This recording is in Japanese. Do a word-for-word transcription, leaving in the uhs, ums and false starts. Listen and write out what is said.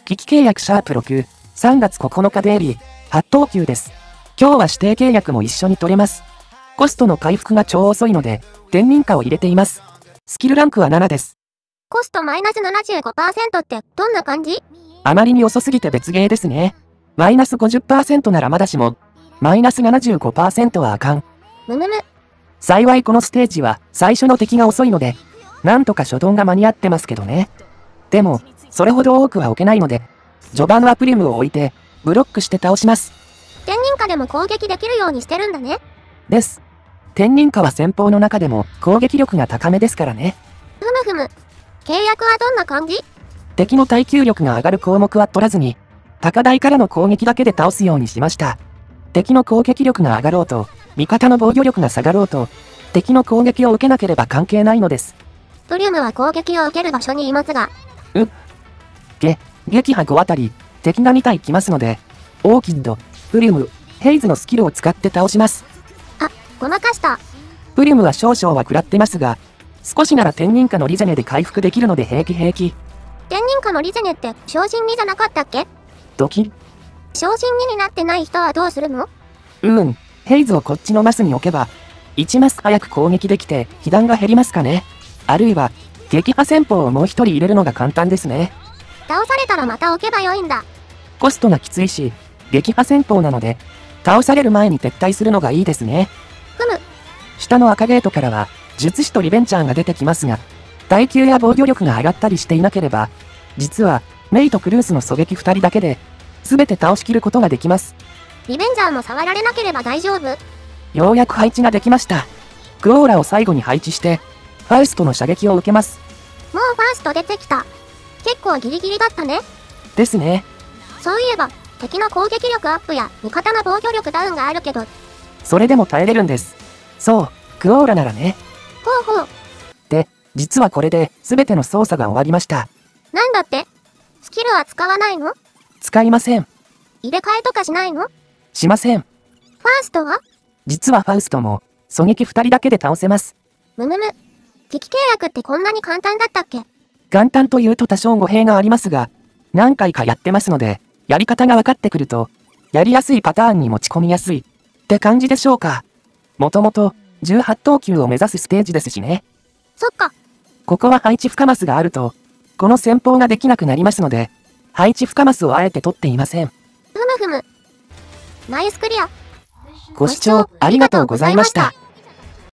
危機契約シャープろく、さんがつここのかデイリー、はち等級です。今日は指定契約も一緒に取れます。コストの回復が超遅いので、天人化を入れています。スキルランクはななです。 コストマイナス ななじゅうごパーセント ってどんな感じ？ あまりに遅すぎて別ゲーですね。マイナス ごじゅっパーセント ならまだしも、マイナス ななじゅうごパーセント はあかん。 むむむ。 幸いこのステージは最初の敵が遅いので、なんとか初動が間に合ってますけどね。でも、それほど多くは置けないので、序盤はプリムを置いて、ブロックして倒します。 天人化でも攻撃できるようにしてるんだね。 です。天人化は戦法の中でも攻撃力が高めですからね。 ふむふむ。契約はどんな感じ？ 敵の耐久力が上がる項目は取らずに、高台からの攻撃だけで倒すようにしました。敵の攻撃力が上がろうと、味方の防御力が下がろうと、敵の攻撃を受けなければ関係ないのです。 プリムは攻撃を受ける場所にいますが。 うっ。げ、撃破ごあたり、敵がに体来ますので、オーキッド、プリム、ヘイズのスキルを使って倒します。 あ、ごまかした。 プリムは少々は食らってますが、少しなら天人化のリゼネで回復できるので平気平気。 天人化のリゼネって精進にじゃなかったっけ？ ドキッ。 精進にになってない人はどうするの？ うーん、ヘイズをこっちのマスに置けば、いちマス早く攻撃できて被弾が減りますかね。あるいは、撃破戦法をもう一人入れるのが簡単ですね。 倒されたらまた置けばよいんだ。 コストがきついし、撃破戦法なので、倒される前に撤退するのがいいですね。 ふむ。 下の赤ゲートからは、術師とリベンチャーが出てきますが、耐久や防御力が上がったりしていなければ、実は、メイとクルースの狙撃ふたりだけで、すべて倒しきることができます。 リベンジャーも触られなければ大丈夫？ ようやく配置ができました。クオーラを最後に配置して、ファウストの射撃を受けます。 もうファースト出てきた。結構ギリギリだったね。 ですね。 そういえば、敵の攻撃力アップや味方の防御力ダウンがあるけど。 それでも耐えれるんです。そう、クオーラならね。 ほうほう。 で、実はこれで全ての操作が終わりました。 なんだって？スキルは使わないの？ 使いません。 入れ替えとかしないの？ しません。 ファーストは？ 実はファウストも、狙撃ふたりだけで倒せます。 むむむ。危機契約ってこんなに簡単だったっけ？ 簡単というと多少語弊がありますが、何回かやってますので、やり方が分かってくると、やりやすいパターンに持ち込みやすい、って感じでしょうか。もともと、じゅうはち等級を目指すステージですしね。 そっか。 ここは配置深マスがあると、この戦法ができなくなりますので、配置深マスをあえて取っていません。 ふむふむ。ナイスクリア。 ご視聴ありがとうございました。